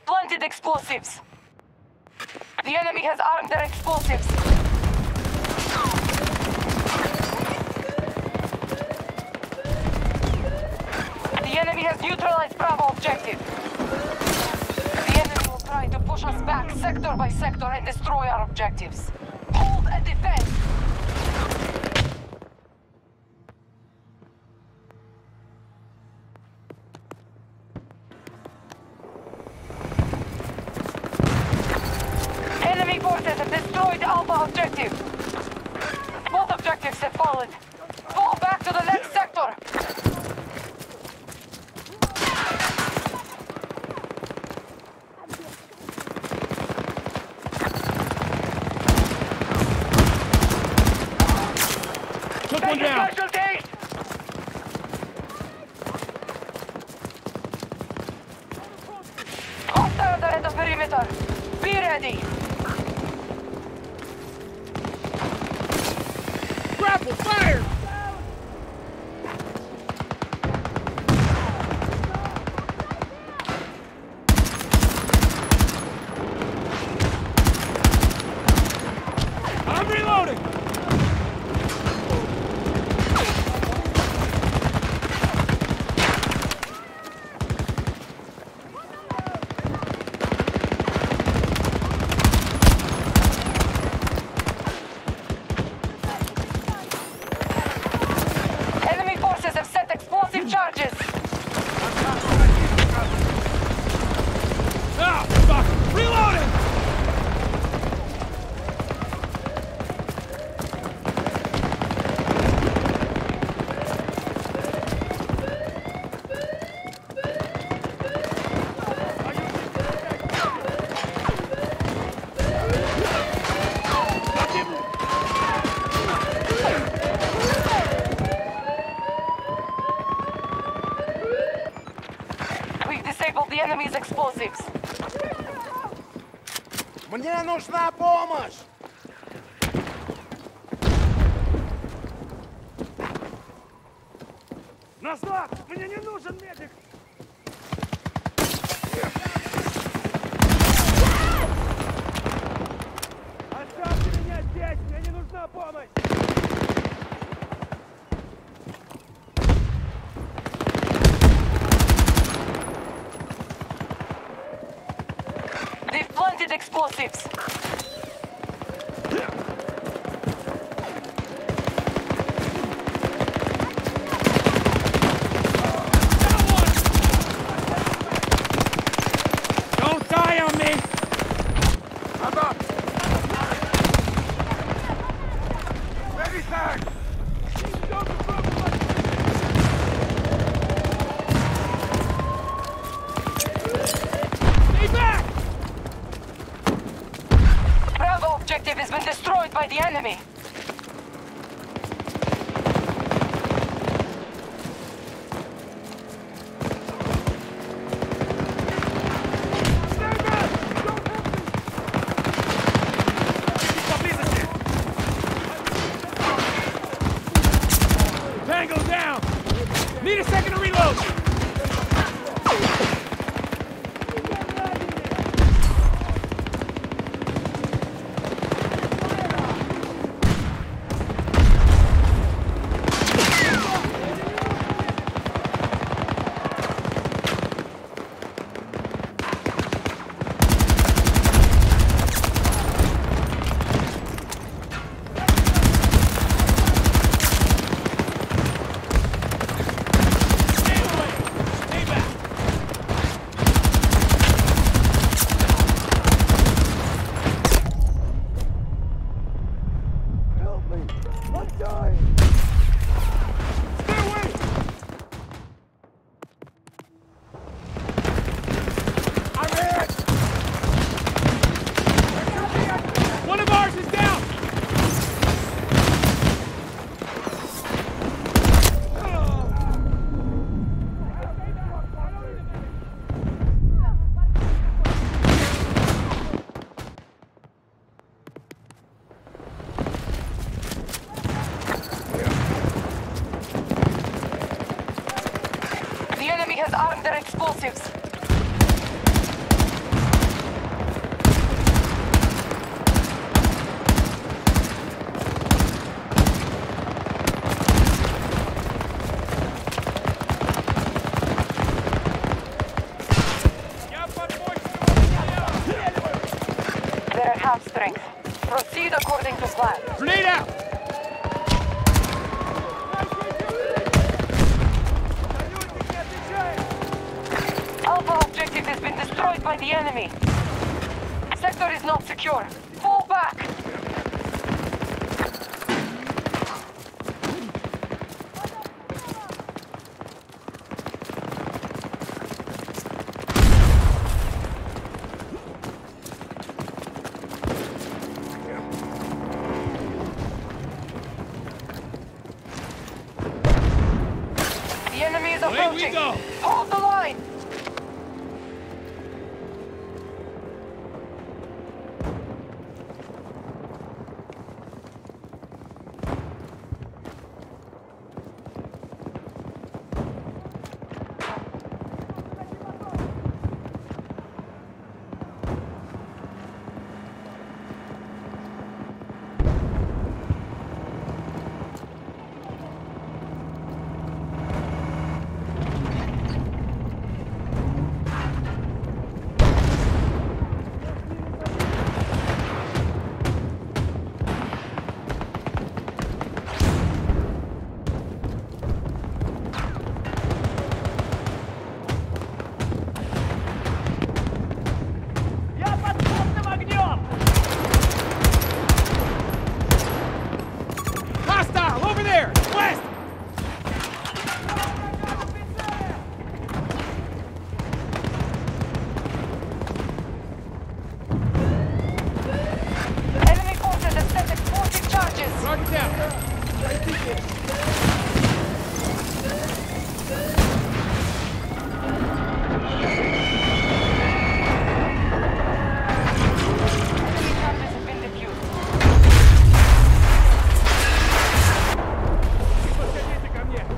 planted explosives. The enemy has armed their explosives. The enemy has neutralized Bravo objective. The enemy will try to push us back sector by sector and destroy our objectives. Hold and defend! Enemy forces have destroyed Alpha objective. Both objectives have fallen. Fall back to the next sector! Took one down. Casualties! Hostiles are at the perimeter. Be ready! Grapple, fire! I'm reloading! Enemy forces have set explosive charges. Ah, fuck! Reloading! We've disabled the enemy's explosives. Мне нужна помощь! Назад! Мне не нужен медик! Оставьте меня здесь! Мне не нужна помощь! They've planted explosives. Don't die on me! I'm up! Ready, sir! Stay back! Bravo objective has been destroyed by the enemy. Stand back! Don't help me! Поблизости! Tango down! Need a second to reload! has armed their explosives. plan. Grenade out! Alpha objective has been destroyed by the enemy. Sector is not secure. Fall back! The enemy is Away we approaching. go. Hold the line! Я под плотным огнем! Hostile! Over there! West! Enemy forces have set explosive charges. Target down! Enemy charges have been defused. Подходите ко мне!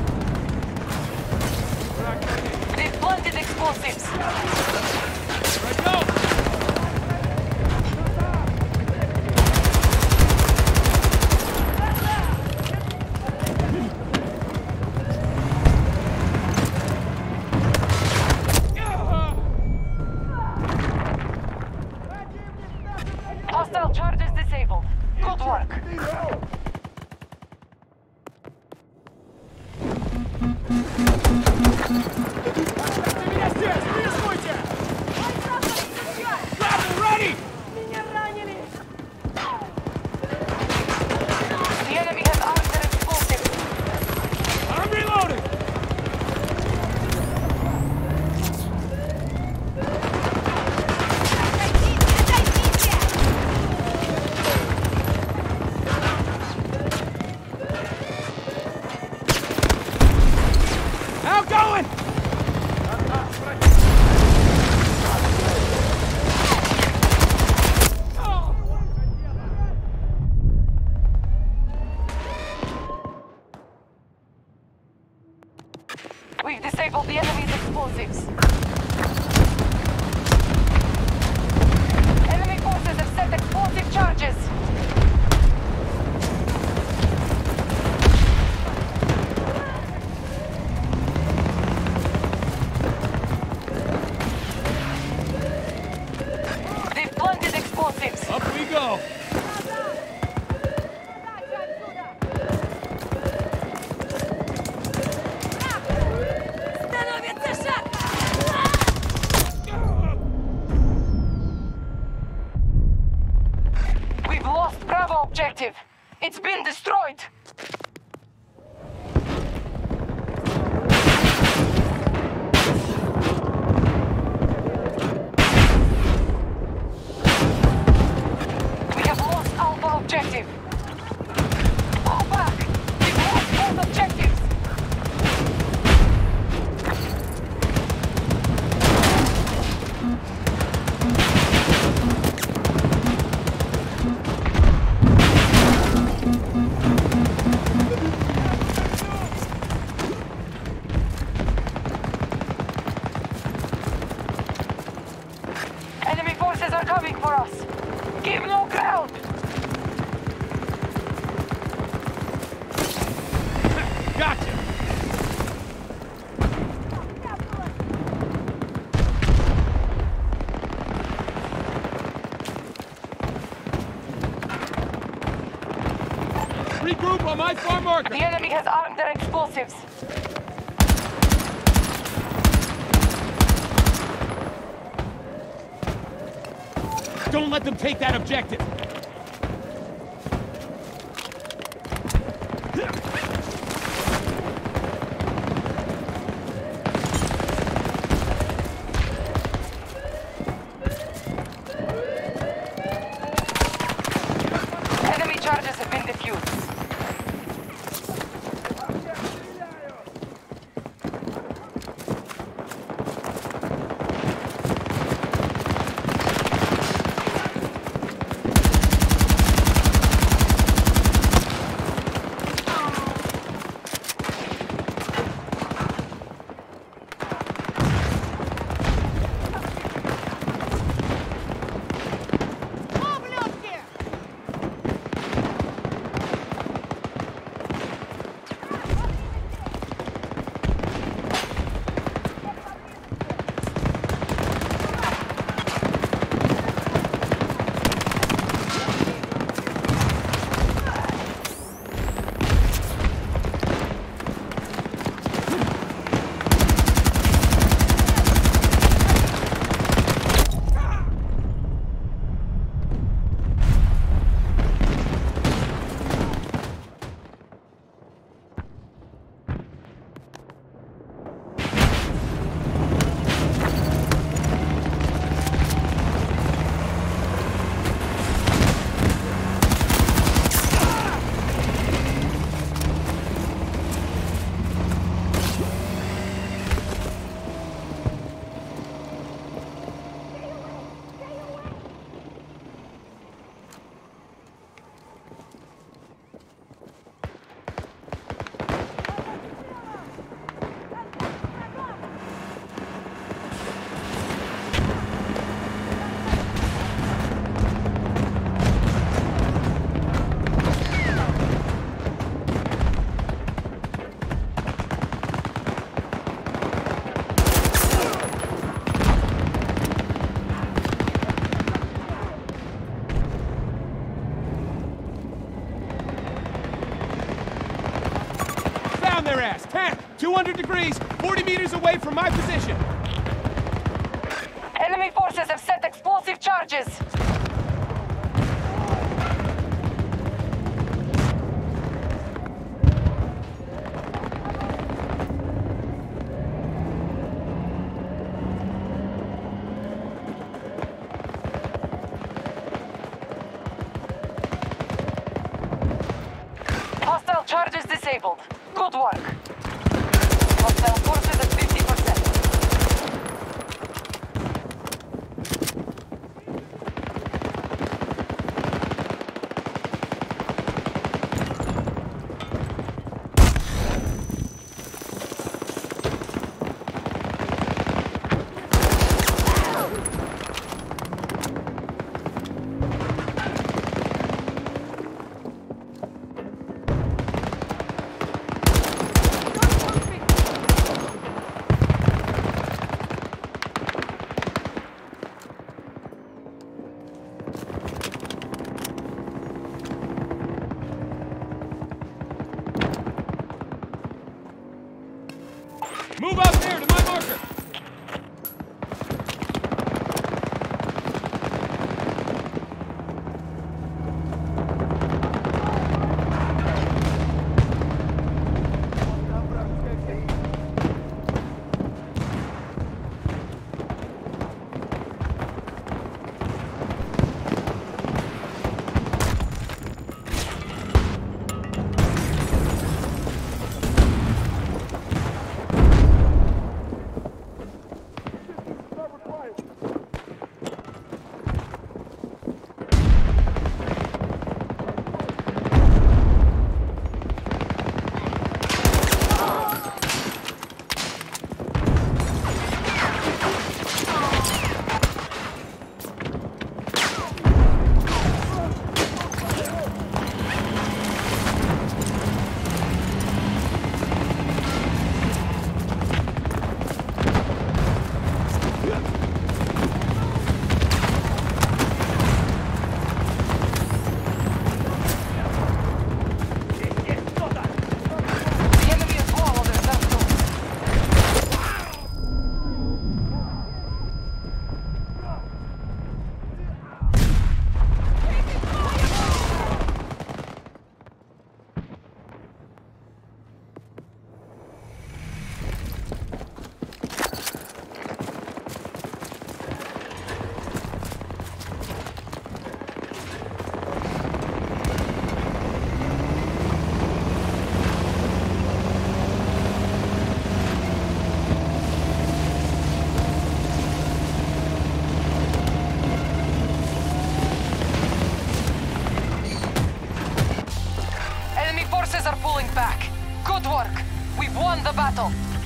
Враг на ней! They've planted explosives. Right, go! Hostile charges disabled. Good work. Оставьте меня здесь! Не рискуйте! Ладно, ready! The enemy has armed their explosives. I'm reloading! Outgoing! We've disabled the enemy's explosives. Enemy forces have set explosive charges. They've planted explosives. Up we go! We've lost Bravo objective. It's been destroyed. We have lost Alpha objective. Fall back. We've lost both objectives. Enemy forces are coming for us. Give no ground. Gotcha! on my far marker! The enemy has armed their explosives. Don't let them take that objective! Enemy charges have been defused. Their ass! 10! 200 degrees! 40 meters away from my position! Enemy forces have set explosive charges. Hostile charges disabled. Good work. Hostile forces at 50%. Move out there to my marker! are pulling back. Good work. We've won the battle.